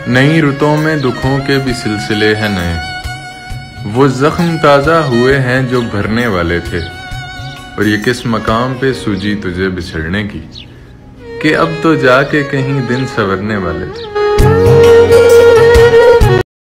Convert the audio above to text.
नई रुतों में दुखों के भी सिलसिले हैं नए, वो जख्म ताज़ा हुए हैं जो भरने वाले थे। और ये किस मकाम पे सूझी तुझे बिछड़ने की, कि अब तो जाके कहीं दिन संवरने वाले थे।